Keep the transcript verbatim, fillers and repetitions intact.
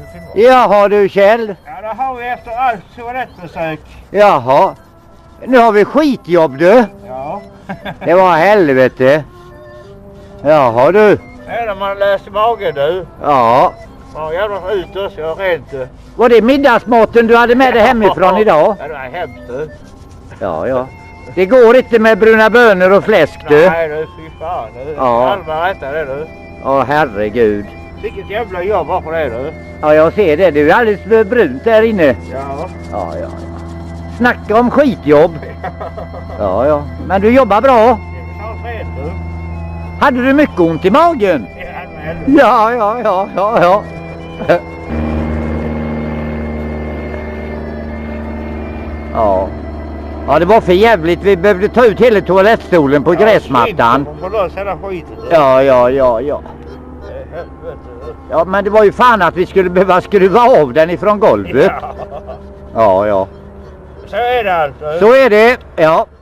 Jaha du Kjell. Ja, det har vi efter allt toalettbesök. Jaha. Nu har vi skitjobb du. Ja. Det var helvete. Jaha du. Är det man läser magen du? Ja. Ja, jävlar ut oss, jag har rent du. Var det middagsmaten du hade med dig hemifrån idag? Ja, det var hemskt du. Ja, ja. Det går inte med bruna bönor och fläsk du. Nej du, fy fan du. Ja. Halva rätta det du. Ja, herregud. Vilket jävla jobb var för det du. Ja, jag ser det. Du är alldeles brunt där inne. Ja. Ja, ja, ja. Snacka om skitjobb. Ja, ja. Men du jobbar bra. Det var fred du. Hade du mycket ont i magen? Ja, ja, ja, ja, ja. Ja. Ja, det var för jävligt. Vi behövde ta ut hela toalettstolen på gräsmattan. Ja, ja, ja, ja. Ja, men det var ju fan att vi skulle behöva skruva av den ifrån golvet. Ja, ja. Så är det alltså. Så är det, ja.